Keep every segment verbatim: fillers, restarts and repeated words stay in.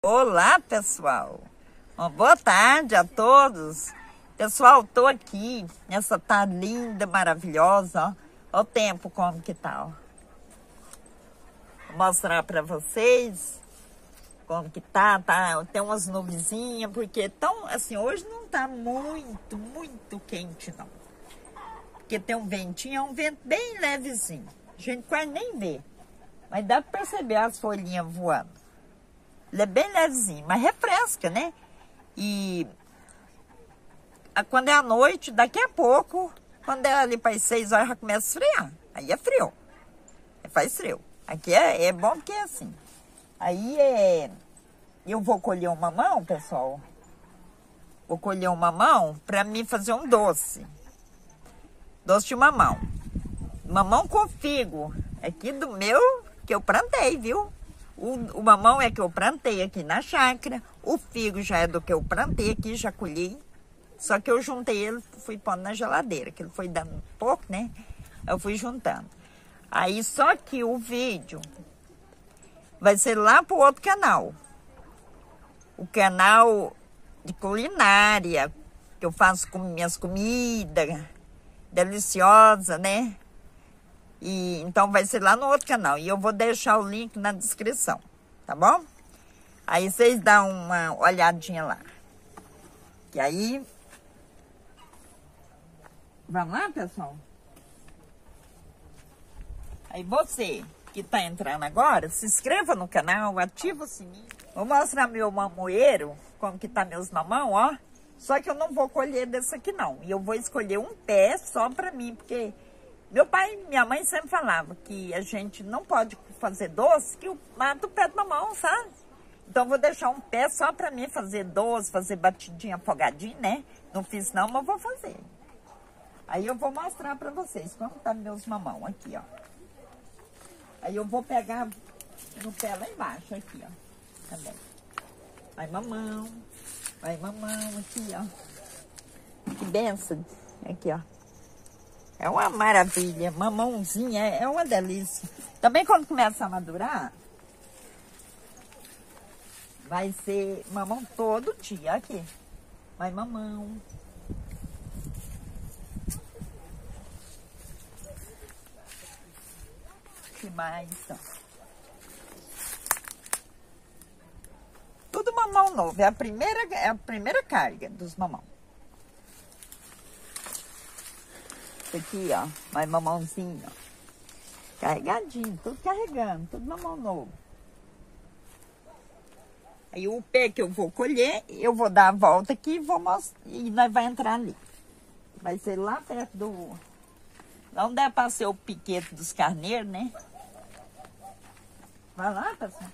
Olá, pessoal. Uma boa tarde a todos. Pessoal, tô aqui nessa tarde linda, maravilhosa, ó. Olha o tempo como que tá, ó. Vou mostrar para vocês como que tá, tá. Tem umas nuvenzinhas, porque tão assim, hoje não tá muito, muito quente não. Porque tem um ventinho, é um vento bem levezinho. A gente quase nem vê, mas dá para perceber as folhinhas voando. Ele é bem levezinho, mas refresca, né? E quando é à noite, daqui a pouco, quando é ali para as seis horas, já começa a esfriar. Aí é frio. Faz frio. Aqui é, é bom porque é assim. Aí é... eu vou colher um mamão, pessoal. Vou colher um mamão para mim fazer um doce. Doce de mamão. Mamão com figo. Aqui do meu, que eu plantei, viu? O, o mamão é que eu plantei aqui na chácara. O figo já é do que eu plantei aqui, já colhi. Só que eu juntei ele, fui pondo na geladeira, que ele foi dando um pouco, né? Eu fui juntando. Aí, só que o vídeo vai ser lá pro outro canal. O canal de culinária, que eu faço com minhas comidas deliciosas, né? E, então vai ser lá no outro canal. E eu vou deixar o link na descrição, tá bom? Aí vocês dão uma olhadinha lá. E aí... vamos lá, pessoal? Aí você que tá entrando agora, se inscreva no canal, ativa o sininho. Vou mostrar meu mamoeiro, como que tá meus mamão, ó. Só que eu não vou colher desse aqui não. E eu vou escolher um pé só pra mim, porque... meu pai e minha mãe sempre falavam que a gente não pode fazer doce, que mata o pé do mamão, sabe? Então, vou deixar um pé só pra mim fazer doce, fazer batidinha, afogadinha, né? Não fiz não, mas vou fazer. Aí eu vou mostrar pra vocês como tá meus mamão aqui, ó. Aí eu vou pegar no pé lá embaixo, aqui, ó. Também. Vai mamão, vai mamão aqui, ó. Que benção. Aqui, ó. É uma maravilha, mamãozinha, é uma delícia. Também quando começa a madurar, vai ser mamão todo dia, aqui. Vai mamão. Que mais, então? Tudo mamão novo, é a primeira, é a primeira carga dos mamão. Aqui, ó, vai mamãozinho, ó. Carregadinho, tudo carregando, tudo mamão novo. Aí o pé que eu vou colher, eu vou dar a volta aqui e vou mostrar, e nós vai entrar ali. Vai ser lá perto do... lá onde é pra ser o piquete dos carneiros, né? Vai lá, pessoal.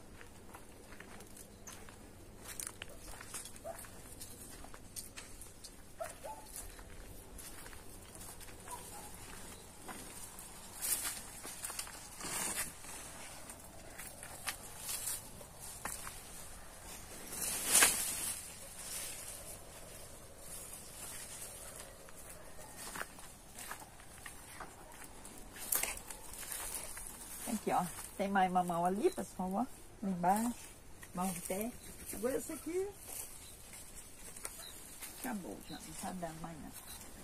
Aqui, ó. Tem mais mamão ali, pessoal, ó. Lá embaixo. Mão de pé. Agora esse aqui... acabou já. Não tá dando mais não.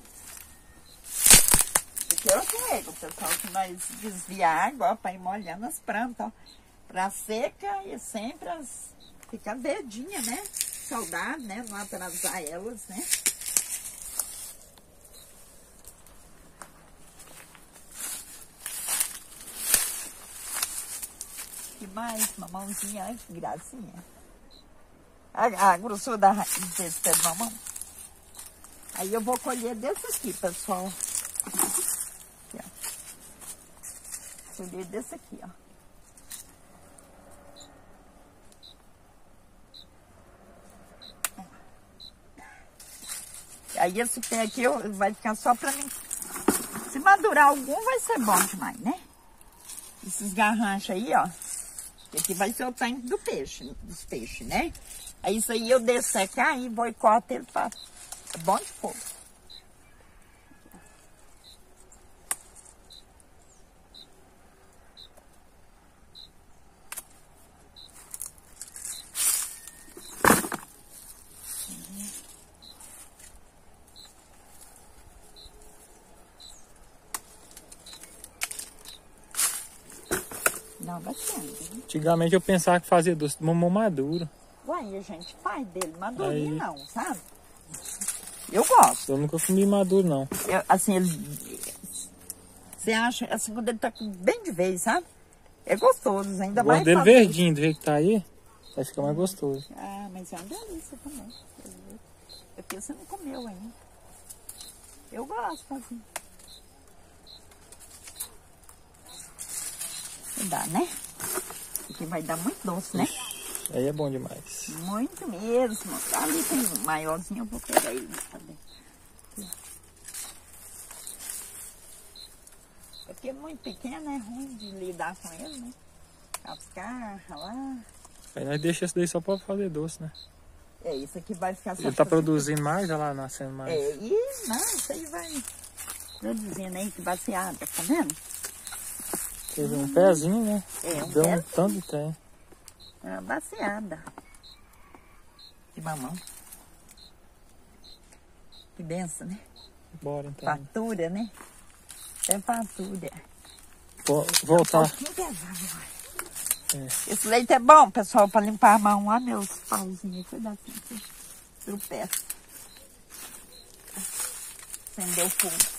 Aqui é o rego, pessoal, que nós desviar a água, ó, pra ir molhando as plantas, ó. Pra seca e sempre as... ficar verdinha, né? Saudável, né? Não atrasar elas, né? Que mais? Mamãozinha, ai, que gracinha. A, a grossura da raiz desse pé de mamão. Aí eu vou colher desse aqui, pessoal. Aqui, ó. Colher desse aqui, ó. Aí esse pé aqui eu, vai ficar só pra mim. Se madurar algum, vai ser bom demais, né? Esses garranchos aí, ó. Aqui vai ser o tanque do peixe, dos peixes, né? Aí isso aí eu dessecar e boicoto ele pra... é bom de fogo. Não, batendo. Antigamente eu pensava que fazia doce de mamão maduro. Uai, a gente faz dele madurinho Aí. não, sabe? Eu gosto. Eu nunca comi maduro, não. Eu, assim, ele... Você acha, assim, quando ele tá bem de vez, sabe? É gostoso, ainda Eu mais... gosto dele fazer- verdinho, do jeito que tá aí, vai ficar mais gostoso. Ah, mas é uma delícia também. É porque você não comeu ainda. Eu gosto, assim. Dá, né? Porque vai dar muito doce, né? Aí é bom demais. Muito mesmo. Ali tem um maiorzinho, eu vou pegar ele também. É porque é muito pequeno, é ruim de lidar com ele, né? Cascar, ralar. Aí nós deixamos esse daí só pra fazer doce, né? É, isso aqui vai ficar só... Ele tá pra- produzindo mais, olha lá, nascendo mais. É, e não, isso aí vai produzindo aí, que baseada, tá vendo? Teve um pezinho, né? É, um Deu um pezinho. tanto de trem. É uma baseada. De mamão. Que benção, né? Bora então. Fatura, né? É fatura. Vou voltar. Um pouquinho pesado agora. É. Esse leite é bom, pessoal, para limpar a mão. Olha meus pauzinhos, cuidado assim, tropeça. Acendeu o fogo.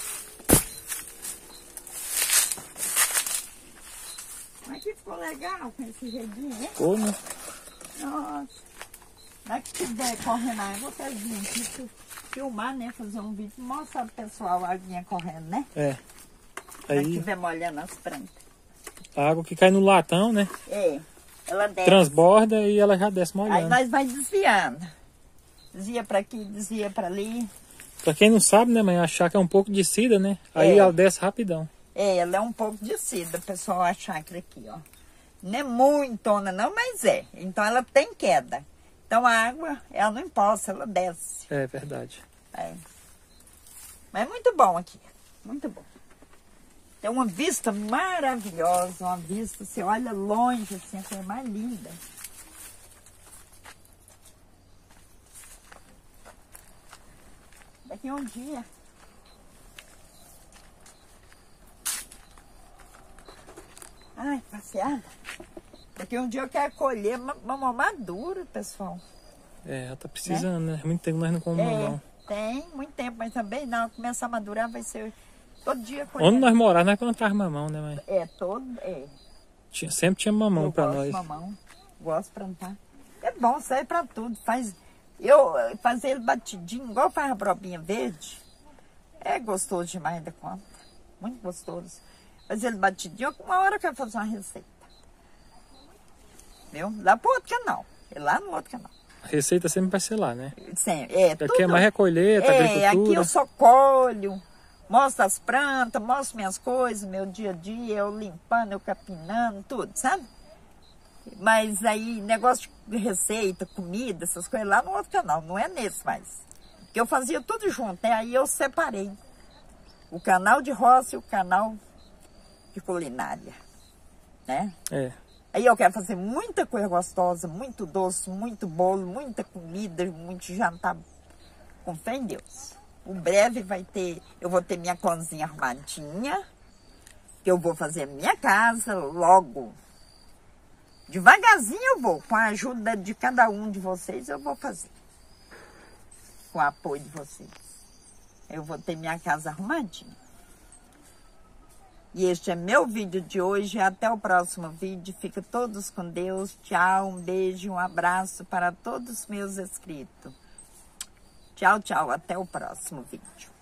Mas que ficou legal com esse redinho, né? Ficou, né? Nossa. Na que tiver correndo a água, vocês virem aqui filmar, né? Fazer um vídeo, mostrar pro pessoal a aguinha correndo, né? É. Na que Aí tiver molhando as plantas. a água que cai no latão, né? É, ela desce. Transborda e ela já desce Aí molhando. nós vai desviando. Desvia pra aqui, desvia pra ali. Pra quem não sabe, né, mãe? A chácara é um pouco descida, né? Aí É. ela desce rapidão. É, ela é um pouco descida, pessoal, a chácara aqui, ó. Não é muitona não, mas é. Então ela tem queda. Então a água, ela não empoça, ela desce. É verdade. É. Mas é muito bom aqui, muito bom. Tem uma vista maravilhosa, uma vista, você olha longe, assim, a coisa mais linda. Daqui a um dia. Ai, passeada. Daqui a um dia eu quero colher ma- mamão maduro, pessoal. É, ela tá precisando, né? Muito tempo nós não comemos É, mamão. tem muito tempo, mas também não. Começar a madurar vai ser todo dia colher. Onde nós morávamos, nós plantávamos mamão, né, mãe? É, todo. É. Tinha, sempre tinha mamão Eu pra gosto nós. de mamão, gosto de plantar. É bom, serve pra tudo. Faz, eu eh, fazer ele batidinho, igual faz a brobinha verde, é gostoso demais da conta. Muito gostoso. Fazer ele batidinho, uma hora eu quero fazer uma receita. Viu? Lá pro outro canal. É lá no outro canal. A receita sempre vai ser lá, né? Sim, é, Aqui tudo. é mais recolher, É, agricultura. aqui eu só colho, mostro as plantas, mostro minhas coisas, meu dia a dia, eu limpando, eu capinando, tudo, sabe? Mas aí, negócio de receita, comida, essas coisas, lá no outro canal, não é nesse mais. Porque eu fazia tudo junto, né? Aí eu separei o canal de roça e o canal de culinária, né? É. Aí eu quero fazer muita coisa gostosa, muito doce, muito bolo, muita comida, muito jantar. Com fé em Deus. O breve vai ter, eu vou ter minha cozinha arrumadinha, que eu vou fazer minha casa logo. Devagarzinho eu vou, com a ajuda de cada um de vocês eu vou fazer. Com o apoio de vocês. Eu vou ter minha casa arrumadinha. E este é meu vídeo de hoje. Até o próximo vídeo. Fica todos com Deus. Tchau, um beijo, um abraço para todos os meus inscritos. Tchau, tchau. Até o próximo vídeo.